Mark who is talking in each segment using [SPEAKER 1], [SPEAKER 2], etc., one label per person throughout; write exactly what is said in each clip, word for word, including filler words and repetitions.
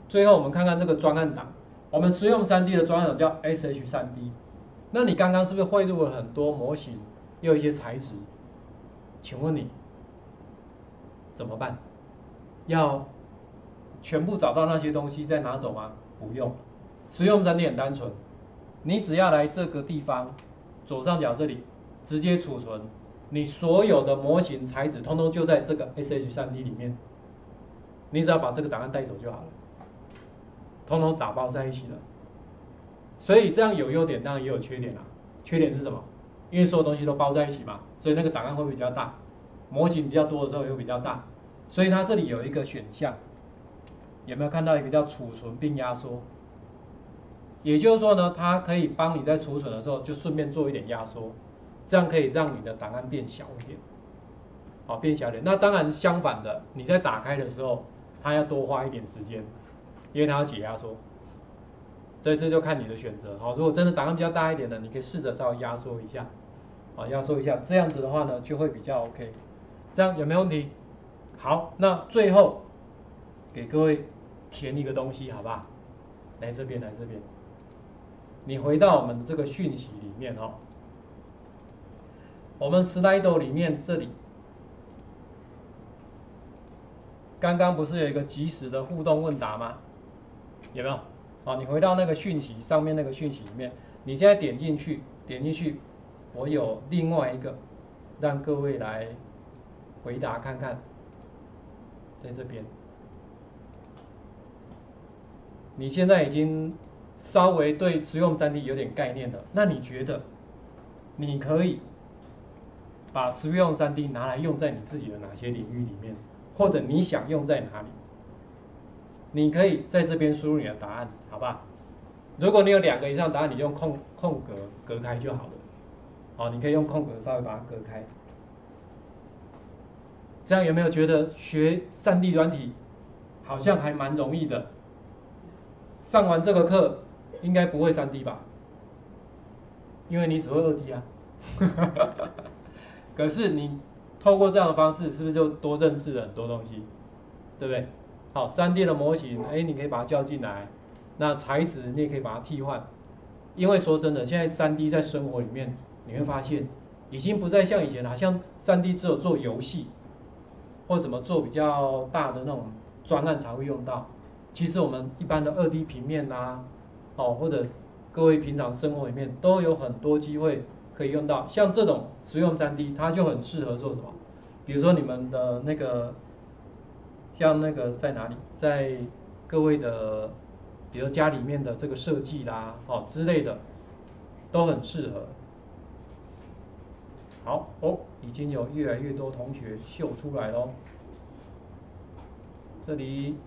[SPEAKER 1] 最后我们看看这个专案档，我们实用 三 D 的专案档叫 S H 三 D。那你刚刚是不是汇入了很多模型，又有一些材质？请问你怎么办？要全部找到那些东西再拿走吗？不用，实用 三 D 很单纯，你只要来这个地方左上角这里直接储存，你所有的模型材质通通就在这个 S H 三 D 里面，你只要把这个档案带走就好了，通通打包在一起了。所以这样有优点，当然也有缺点啦。缺点是什么？因为所有东西都包在一起嘛，所以那个档案会比较大，模型比较多的时候也会比较大。所以它这里有一个选项，有没有看到一个叫储存并压缩？也就是说呢，它可以帮你在储存的时候就顺便做一点压缩，这样可以让你的档案变小一点，好，变小一点。那当然相反的，你在打开的时候，它要多花一点时间，因为它要解压缩。所以这就看你的选择。好，如果真的档案比较大一点的，你可以试着稍微压缩一下，啊，压缩一下，这样子的话呢，就会比较 OK。这样有没有问题？好，那最后给各位填一个东西，好不好？来这边，来这边，你回到我们这个讯息里面哦，我们 Slido 里面这里，刚刚不是有一个即时的互动问答吗？有没有？好，你回到那个讯息上面那个讯息里面，你现在点进去，点进去，我有另外一个，让各位来回答看看，在这边，你现在已经稍微对实用 三 D 有点概念了，那你觉得你可以把实用 三 D 拿来用在你自己的哪些领域里面，或者你想用在哪里？你可以在这边输入你的答案，好吧？如果你有两个以上答案，你用空空格隔开就好了。好，你可以用空格稍微把它隔开。这样有没有觉得学 三 D 软体好像还蛮容易的？上完这个课应该不会 三 D 吧？因为你只会二 D 啊。可是你透过这样的方式，是不是就多认识了很多东西？对不对？好 ，三 D 的模型，哎，你可以把它叫进来。那材质你也可以把它替换。因为说真的，现在 三 D 在生活里面，你会发现已经不再像以前了，好像 三 D 只有做游戏或怎么做比较大的那种专案才会用到。其实我们一般的二 D 平面啊，哦，或者各位平常生活里面都有很多机会可以用到。像这种实用 三 D， 它就很适合做什么？比如说你们的那个。像那个在哪里，在各位的，比如家里面的这个设计啦，哦之类的，都很适合。好哦，已经有越来越多同学秀出来喽。这里，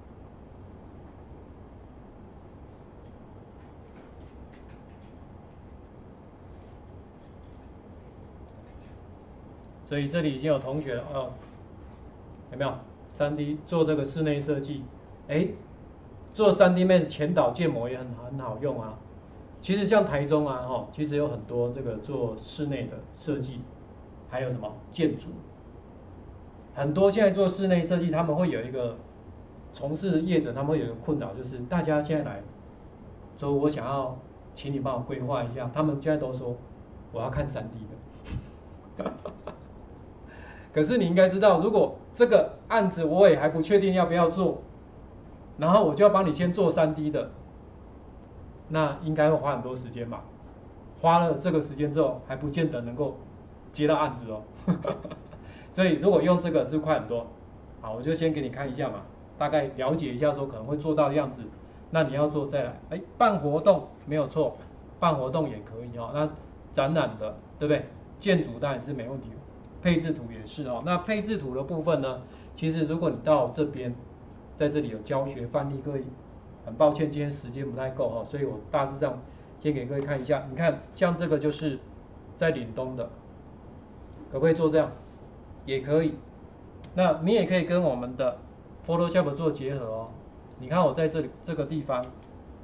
[SPEAKER 1] 所以这里已经有同学了哦，有没有 ？三 D 做这个室内设计，哎，做 三 D Max 前导建模也很很好用啊。其实像台中啊，哈，其实有很多这个做室内的设计，还有什么建筑，很多现在做室内设计，他们会有一个从事业者，他们会有一个困扰，就是大家现在来，说我想要请你帮我规划一下，他们现在都说我要看 三 D 的。可是你应该知道，如果这个案子我也还不确定要不要做，然后我就要帮你先做 三 D 的，那应该会花很多时间吧？花了这个时间之后，还不见得能够接到案子哦。所以如果用这个是快很多。好，我就先给你看一下嘛，大概了解一下说可能会做到的样子。那你要做再来，哎，办活动没有错，办活动也可以哦。那展览的，对不对？建筑当然是没问题，配置图也是哦。那配置图的部分呢，其实如果你到这边，在这里有教学范例，各位，很抱歉今天时间不太够哦，所以我大致上先给各位看一下。你看，像这个就是在岭东的，可不可以做这样？也可以。那你也可以跟我们的 Photoshop 做结合哦。你看我在这里这个地方，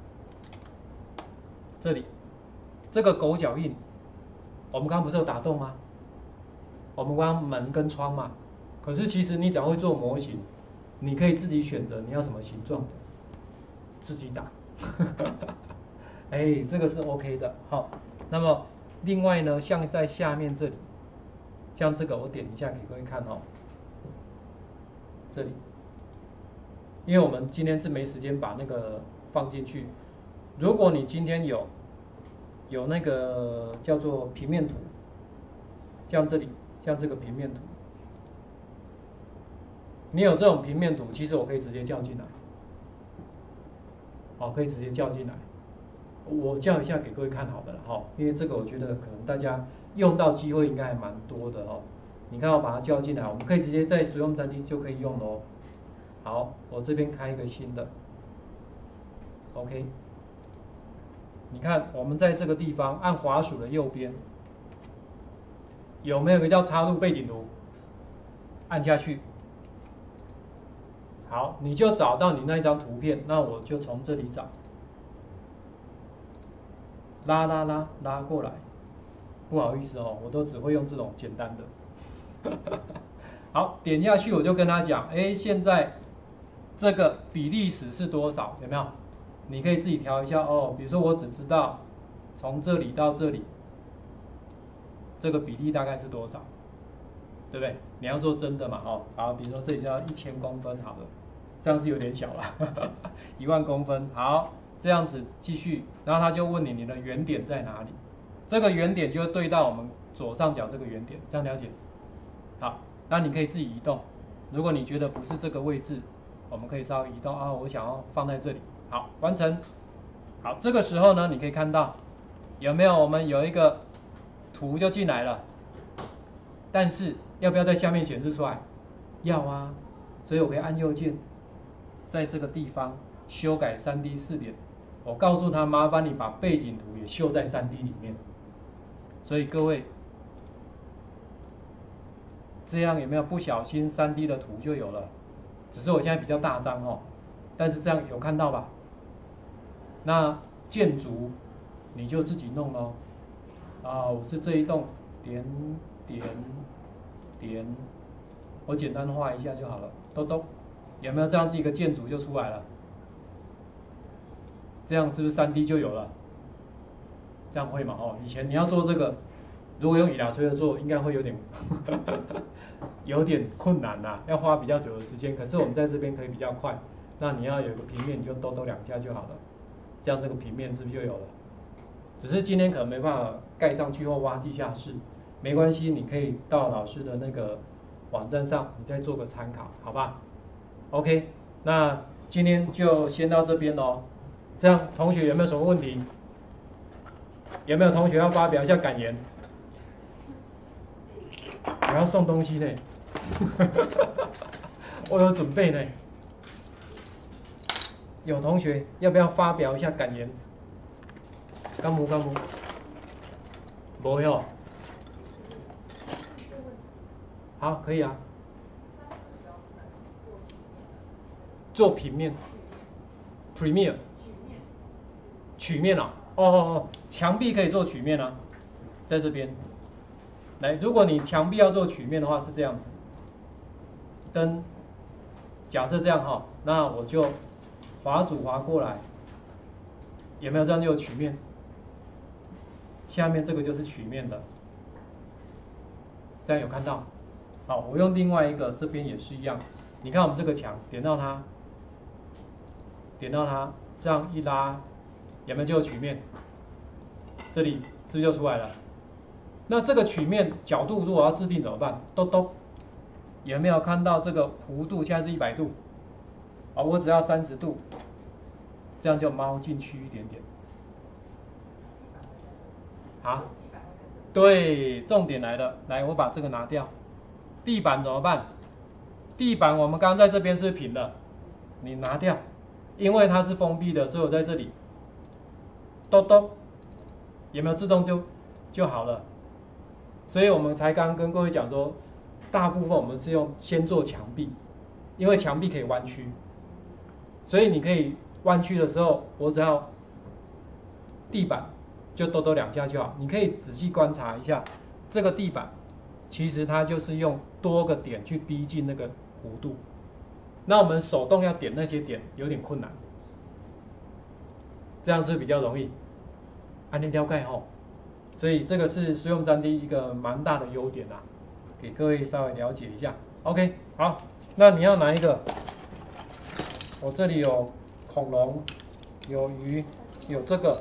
[SPEAKER 1] 这里这个狗脚印，我们刚刚不是有打洞吗？我们刚刚门跟窗嘛。可是其实你只要会做模型，你可以自己选择你要什么形状的。 自己打。哎，这个是 OK 的，好。那么另外呢，像在下面这里，像这个我点一下给各位看哦，这里，因为我们今天是没时间把那个放进去。如果你今天有有那个叫做平面图，像这里，像这个平面图，你有这种平面图，其实我可以直接叫进来，好，可以直接叫进来。我叫一下给各位看好的了哈，因为这个我觉得可能大家用到机会应该还蛮多的哦。你看我把它叫进来，我们可以直接在使用专题就可以用喽。好，我这边开一个新的 ，OK。你看我们在这个地方按滑鼠的右边，有没有个叫插入背景图？按下去。好，你就找到你那一张图片，那我就从这里找。拉拉拉拉过来，不好意思哦，我都只会用这种简单的。好，点下去我就跟他讲，哎，现在这个比例尺是多少？有没有？你可以自己调一下哦。比如说我只知道从这里到这里，这个比例大概是多少，对不对？你要做真的嘛，哦，好，比如说这里就要一千公分好了，这样是有点小了，一万公分，好。这样子继续，然后他就问你你的原点在哪里，这个原点就对到我们左上角这个原点，这样了解？好，那你可以自己移动，如果你觉得不是这个位置，我们可以稍微移动啊，我想要放在这里，好，完成。好，这个时候呢，你可以看到有没有我们有一个图就进来了，但是要不要在下面显示出来？要啊，所以我可以按右键，在这个地方修改 三 D 视点。我告诉他，麻烦你把背景图也秀在 三 D 里面。所以各位，这样有没有不小心 三 D 的图就有了？只是我现在比较大张哦，但是这样有看到吧？那建筑你就自己弄咯。啊，我是这一栋点点点，我简单画一下就好了。兜兜，有没有这样一个建筑就出来了？这样是不是 三 D 就有了？这样会吗？哦，以前你要做这个，如果用Illustrator做，应该会有点有点困难呐、啊，要花比较久的时间。可是我们在这边可以比较快。那你要有个平面，你就兜兜两下就好了，这样这个平面是不是就有了？只是今天可能没办法盖上去或挖地下室，没关系，你可以到老师的那个网站上，你再做个参考，好吧 ？OK， 那今天就先到这边喽。这样，同学有没有什么问题？有没有同学要发表一下感言？我要送东西呢，我有准备呢。有同学要不要发表一下感言？干木干木，没有。好，可以啊。做平面 ，Premiere。曲面啊，哦哦哦，墙壁可以做曲面啊，在这边。来，如果你墙壁要做曲面的话是这样子，灯，假设这样哈，那我就滑鼠滑过来，有没有这样就有曲面？下面这个就是曲面的，这样有看到？好，我用另外一个，这边也是一样。你看我们这个墙，点到它，点到它，这样一拉。有没有就有曲面？这里是不是就出来了？那这个曲面角度如果要制定怎么办？兜兜，有没有看到这个弧度现在是一百度？啊，我只要三十度，这样就猫进去一点点。好，对，重点来了，来，我把这个拿掉。地板怎么办？地板我们刚刚在这边是平的，你拿掉，因为它是封闭的，所以我在这里。兜兜，有没有自动就就好了？所以我们才刚跟各位讲说，大部分我们是用先做墙壁，因为墙壁可以弯曲，所以你可以弯曲的时候，我只要地板就兜兜两下就好。你可以仔细观察一下这个地板，其实它就是用多个点去逼近那个弧度。那我们手动要点那些点有点困难。 这样是比较容易。安利了解吼，所以这个是实用三 D 一个蛮大的优点啊，给各位稍微了解一下。OK， 好，那你要哪一个？我这里有恐龙，有鱼，有这个，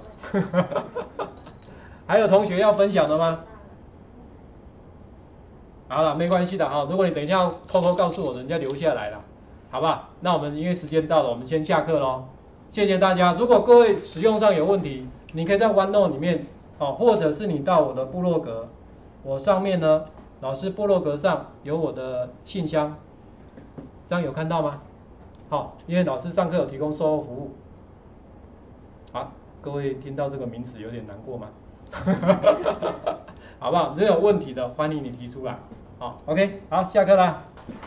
[SPEAKER 1] 还有同学要分享的吗？好了，没关系的哈。如果你等一下要偷偷告诉我，人家留下来了，好不好？那我们因为时间到了，我们先下课喽。谢谢大家。如果各位使用上有问题，你可以在 OneNote 里面哦，或者是你到我的部落格，我上面呢，老师部落格上有我的信箱，这样有看到吗？好，因为老师上课有提供售后服务。好，各位听到这个名词有点难过吗？好不好？如果有问题的，欢迎你提出来。好 ，OK， 好，下课啦。